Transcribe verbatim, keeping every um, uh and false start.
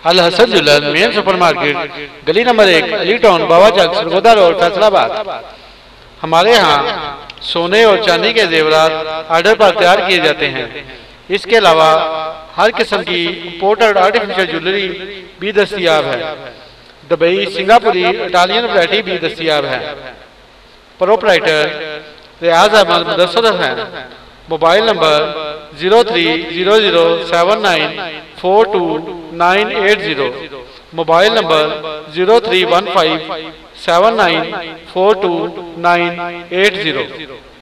अल Hasan jewellers main super market, गली number एक, Ali town, Baba Chowk, Sargodha road, Faisalabad. हमारे यहाँ सोने और चांदी के जेवरात ऑर्डर पर तैयार किए जाते हैं। इसके अलावा हर किस्म की इम्पोर्टेड आर्टिफिशियल ज्वेलरी भी दस्तियाब है। दुबई, सिंगापुरी, इटालियन वैरायटी भी दस्तियाब है। प्रोपराइटर रियाज अहमद मुदस्सर है। Mobile number zero three zero zero seven nine four two nine eight zero, mobile number zero three one five seven nine four two nine eight zero.